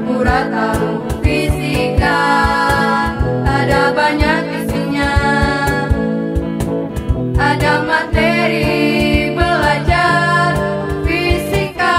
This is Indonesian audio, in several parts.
pura-pura tahu fisika. Ada banyak isinya, ada materi belajar fisika.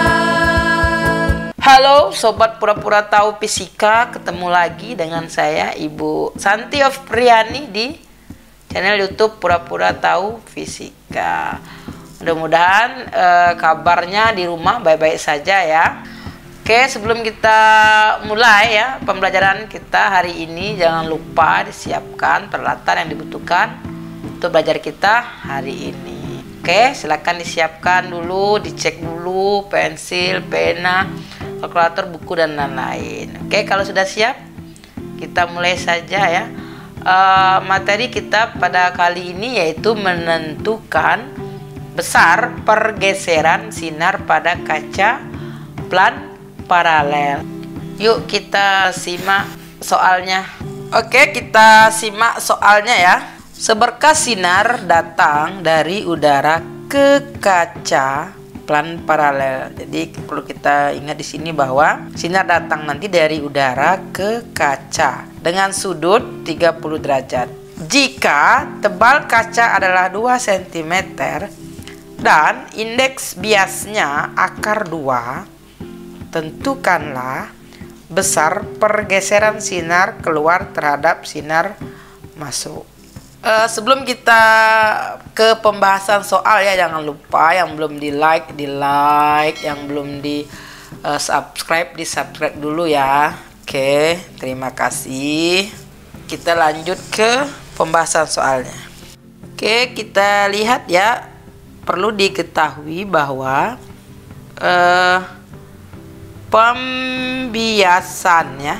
Halo Sobat Pura-Pura Tahu Fisika, ketemu lagi dengan saya Ibu Santi of Priani di channel YouTube Pura-Pura Tahu Fisika. Mudah-mudahan kabarnya di rumah baik-baik saja ya. Oke, sebelum kita mulai ya pembelajaran kita hari ini, jangan lupa disiapkan peralatan yang dibutuhkan untuk belajar kita hari ini. Oke, silakan disiapkan dulu, dicek dulu pensil, pena, kalkulator, buku dan lain-lain. Oke, kalau sudah siap, kita mulai saja ya. Materi kita pada kali ini yaitu menentukan besar pergeseran sinar pada kaca plan paralel. Yuk kita simak soalnya. Oke, kita simak soalnya ya. Seberkas sinar datang dari udara ke kaca plan paralel. Jadi perlu kita ingat di sini bahwa sinar datang nanti dari udara ke kaca dengan sudut 30 derajat. Jika tebal kaca adalah 2 cm dan indeks biasnya akar 2, tentukanlah besar pergeseran sinar keluar terhadap sinar masuk. Sebelum kita ke pembahasan soal ya, jangan lupa yang belum di like, yang belum di subscribe, di subscribe dulu ya. Oke, terima kasih. Kita lanjut ke pembahasan soalnya. Oke, kita lihat ya. Perlu diketahui bahwa pembiasannya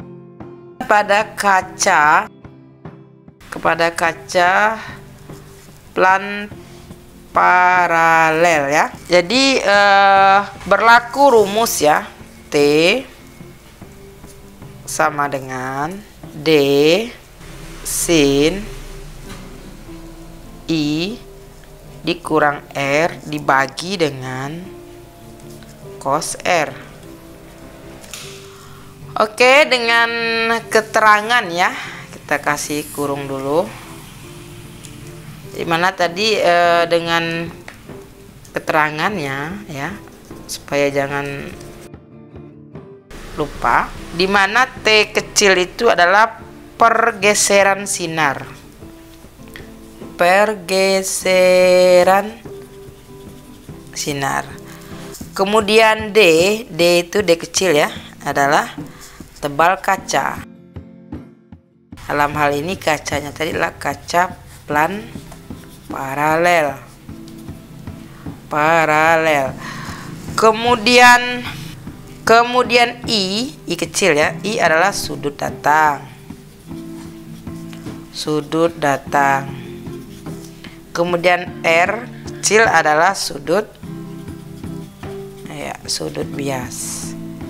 kepada kaca plan paralel ya. Jadi berlaku rumus ya, T sama dengan D sin I dikurang R dibagi dengan cos R. Oke, dengan keterangan ya, kita kasih kurung dulu. Dimana tadi dengan keterangannya ya, supaya jangan lupa. Dimana T kecil itu adalah pergeseran sinar. Pergeseran sinar. Kemudian D itu D kecil ya, adalah tebal kaca. Dalam hal ini kacanya tadi adalah kaca plan paralel. Kemudian I kecil ya, I adalah sudut datang. Kemudian R kecil adalah sudut bias.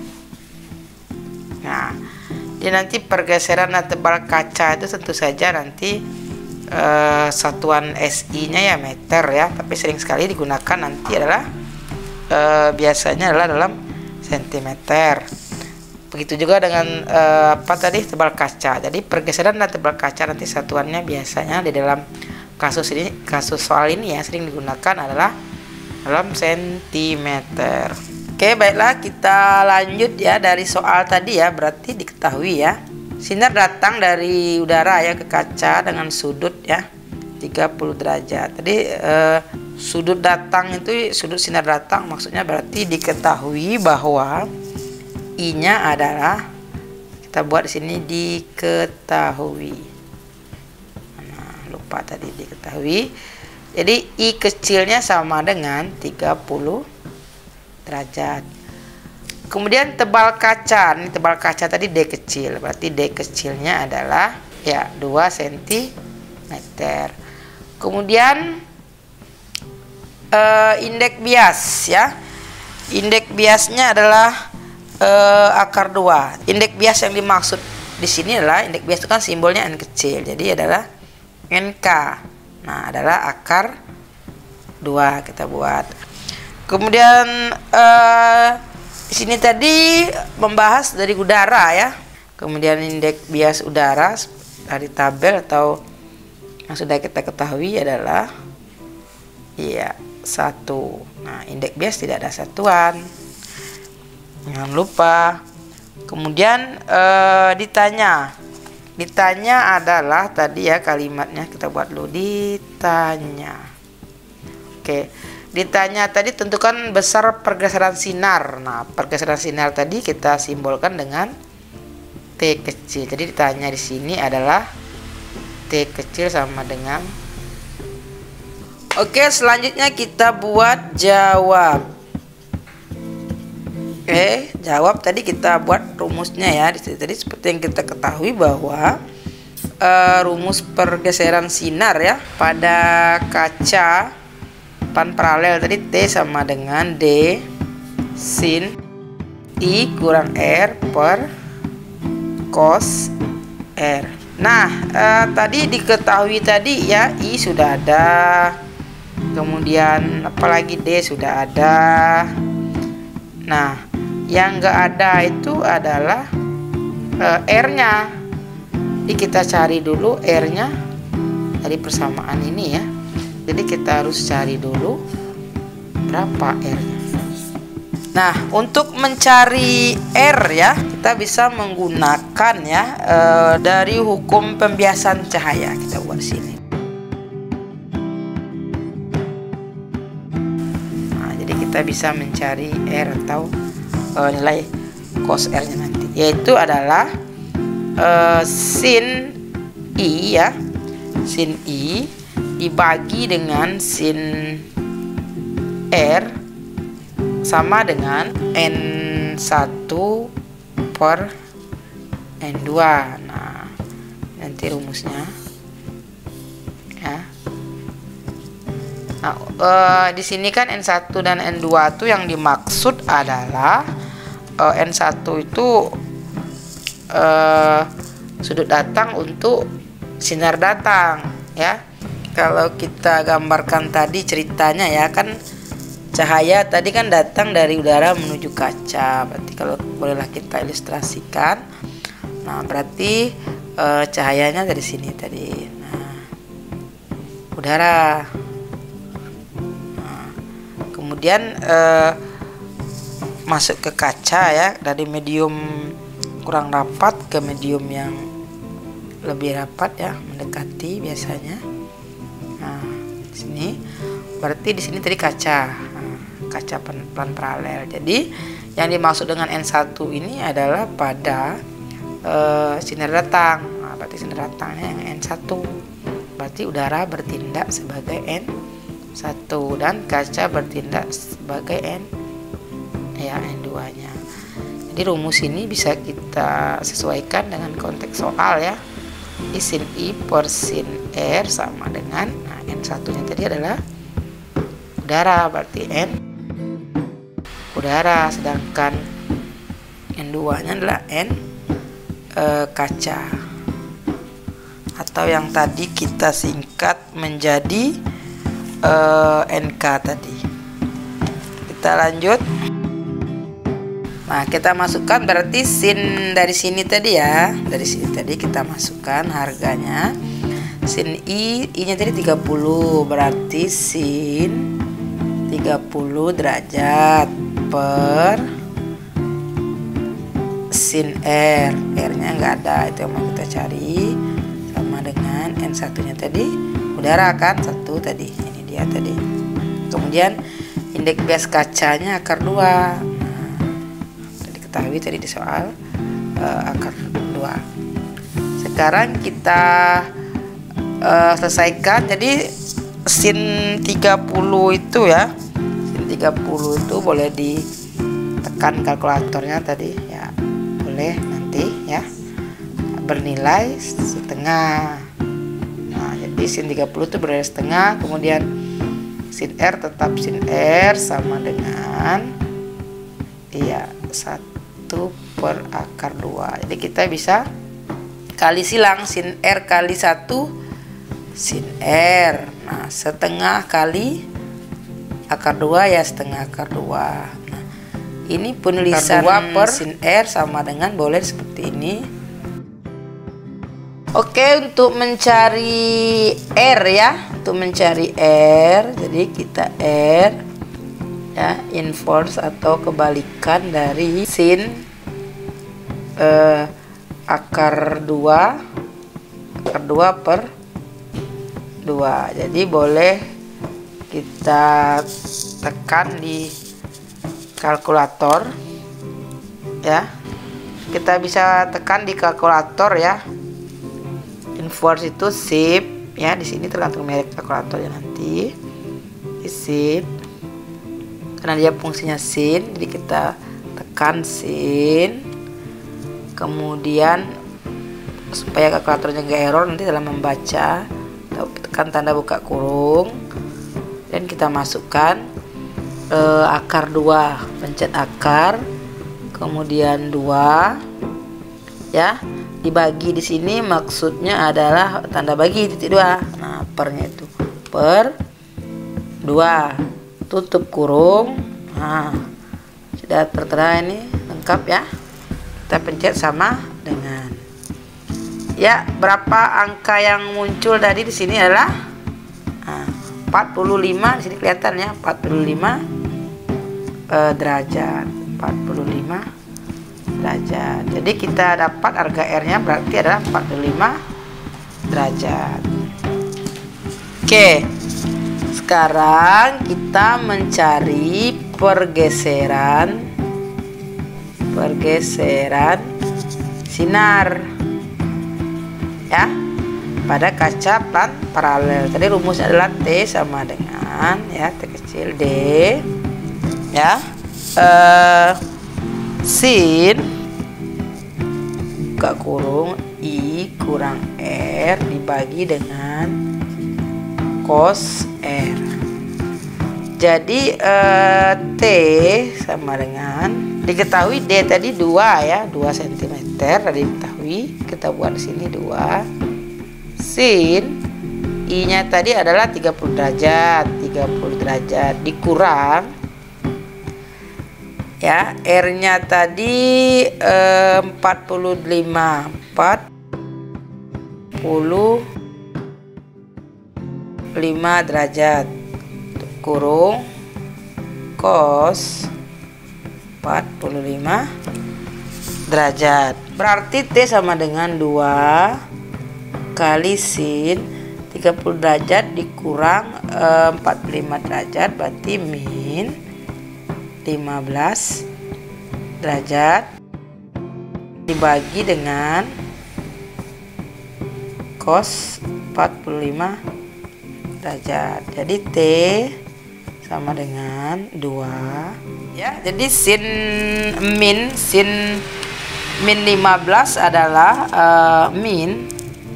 Nah, nanti pergeseran tebal kaca itu tentu saja nanti satuan SI-nya ya meter ya, tapi sering sekali digunakan nanti adalah biasanya adalah dalam sentimeter. Begitu juga dengan tebal kaca. Jadi pergeseran tebal kaca nanti satuannya biasanya di dalam kasus soal ini ya sering digunakan adalah dalam sentimeter. Oke, baiklah kita lanjut ya dari soal tadi ya. Berarti diketahui ya, sinar datang dari udara ya ke kaca dengan sudut ya 30 derajat. Tadi sudut sinar datang maksudnya berarti diketahui bahwa I-nya adalah, kita buat di sini diketahui. Nah, lupa tadi diketahui. Jadi I kecilnya sama dengan 30 derajat. Kemudian tebal kaca, ini tebal kaca tadi D kecil, berarti D kecilnya adalah ya 2 cm. Kemudian indeks bias ya, indeks biasnya adalah akar 2. Indeks bias yang dimaksud di sini adalah indeks bias itu kan simbolnya N kecil, jadi adalah NK. Nah, adalah akar 2 kita buat. Kemudian Di sini tadi membahas dari udara ya. Kemudian indeks bias udara dari tabel atau yang sudah kita ketahui adalah iya 1. Nah, indeks bias tidak ada satuan. Jangan lupa. Kemudian ditanya adalah tadi ya kalimatnya kita buat dulu, ditanya. Oke, ditanya tadi tentukan besar pergeseran sinar. Nah, pergeseran sinar tadi kita simbolkan dengan T kecil. Jadi ditanya di sini adalah T kecil sama dengan. Oke, selanjutnya kita buat jawab. Oke, jawab tadi kita buat rumusnya ya. Di sini tadi seperti yang kita ketahui bahwa rumus pergeseran sinar ya pada kaca pan paralel tadi T sama dengan D sin I kurang R per cos R. Nah, tadi diketahui tadi ya I sudah ada, kemudian apalagi D sudah ada. Nah, yang enggak ada itu adalah R-nya. Jadi kita cari dulu R-nya dari persamaan ini ya. Jadi kita harus cari dulu berapa R-nya. Nah, untuk mencari R ya, kita bisa menggunakan ya dari hukum pembiasan cahaya. Kita buat sini. Nah, jadi kita bisa mencari R atau nilai cos R-nya nanti, yaitu adalah sin I ya, sin I dibagi dengan sin R sama dengan N1 per N2. Nah, nanti rumusnya ya. Nah, di sini kan N1 dan N2 itu yang dimaksud adalah N1 itu sudut datang untuk sinar datang ya. Kalau kita gambarkan tadi ceritanya ya kan, cahaya tadi kan datang dari udara menuju kaca. Berarti kalau bolehlah kita ilustrasikan. Nah, berarti cahayanya dari sini tadi. Nah, udara. Nah, kemudian masuk ke kaca ya, dari medium kurang rapat ke medium yang lebih rapat ya, mendekati biasanya. Nah, di sini berarti di sini tadi kaca. Nah, kaca pan paralel. Jadi yang dimaksud dengan N1 ini adalah pada sinar datang. Nah, berarti sinar datangnya yang N1. Berarti udara bertindak sebagai N1 dan kaca bertindak sebagai N2-nya. Jadi rumus ini bisa kita sesuaikan dengan konteks soal ya. I sin I per sin R sama dengan N1-nya tadi adalah udara, berarti N udara, sedangkan N2-nya adalah N kaca, atau yang tadi kita singkat menjadi NK tadi. Kita lanjut. Nah, kita masukkan berarti sin dari sini tadi ya. Dari sini tadi kita masukkan harganya. Sin I-nya tadi 30, berarti sin 30 derajat per sin R. R-nya enggak ada, itu yang mau kita cari. Sama dengan N1-nya tadi udara kan, 1 tadi. Ini dia tadi. Kemudian indeks bias kacanya akar 2. Ketahui tadi di soal akar 2. Sekarang kita selesaikan. Jadi sin 30 itu ya, sin 30 itu boleh ditekan kalkulatornya tadi ya, boleh nanti ya, bernilai setengah. Nah, jadi sin 30 itu bernilai setengah. Kemudian sin R tetap sin R sama dengan 1 per akar 2. Jadi kita bisa kali silang, sin R kali 1 sin R. Nah, setengah kali akar 2 ya setengah akar 2. Nah, Ini penulisan 2/sin R sama dengan boleh seperti ini. Oke, untuk mencari R ya, untuk mencari R, jadi kita R ya, inverse atau kebalikan dari sin akar 2 per 2. Jadi boleh kita tekan di kalkulator ya, kita bisa tekan di kalkulator ya. Inverse itu sip ya, di sini tergantung merek kalkulatornya nanti. Sip, karena dia fungsinya sin, jadi kita tekan sin. Kemudian supaya kalkulatornya nggak error nanti dalam membaca, tekan tanda buka kurung dan kita masukkan akar 2, pencet akar, kemudian 2 ya, dibagi di sini maksudnya adalah tanda bagi titik 2. Nah, pernya itu per 2, tutup kurung. Nah, sudah tertera ini lengkap ya. Kita pencet sama dengan ya, berapa angka yang muncul tadi di sini adalah 45, di sini kelihatan ya, 45 derajat, 45 derajat. Jadi kita dapat harga R-nya berarti adalah 45 derajat. Oke, sekarang kita mencari pergeseran sinar ya pada kaca plat paralel. Tadi rumusnya adalah T sama dengan ya, T kecil D ya, sin buka kurung I kurang R dibagi dengan cos R. Jadi T sama dengan, diketahui D tadi 2 ya, 2 cm tadi diketahui, kita buat di sini 2. Sin I-nya tadi adalah 30 derajat dikurang ya, R-nya tadi 45 derajat kurung cos 45 derajat. Berarti T sama dengan 2 kali sin 30 derajat dikurang 45 derajat, berarti min 15 derajat dibagi dengan cos 45 derajat. Jadi T sama dengan 2 ya. Jadi sin min 15 adalah min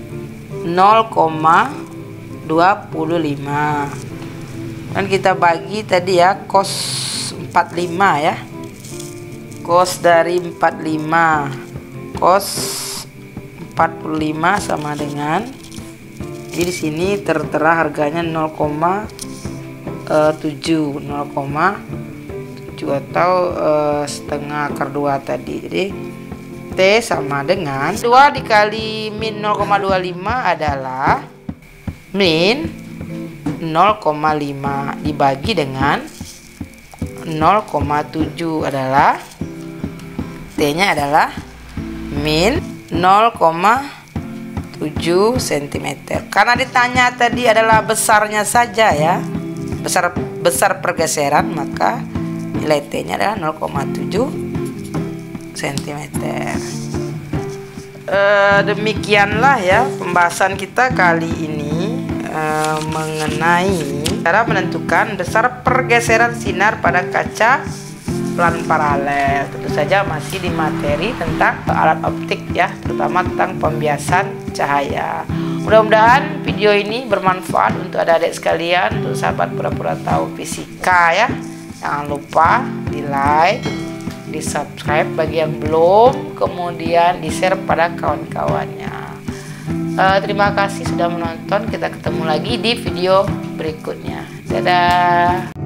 0,25 dan kita bagi tadi ya, cos 45 ya, cos dari 45, cos 45 sama dengan, jadi di sini tertera harganya 0,7 atau setengah akar 2 tadi. Jadi T sama dengan 2 dikali min 0,25 adalah min 0,5 dibagi dengan 0,7 adalah T-nya adalah min 0,7 cm. Karena ditanya tadi adalah besarnya saja ya, besar pergeseran, maka nilai T-nya adalah 0,7 cm. Demikianlah ya pembahasan kita kali ini mengenai cara menentukan besar pergeseran sinar pada kaca plan paralel. Tentu saja masih di materi tentang alat optik ya, terutama tentang pembiasan cahaya. Mudah-mudahan video ini bermanfaat untuk adik-adik sekalian, untuk sahabat pura-pura tahu fisika ya. Jangan lupa di like, di subscribe bagi yang belum, kemudian di share pada kawan-kawannya. Terima kasih sudah menonton. Kita ketemu lagi di video berikutnya. Dadah.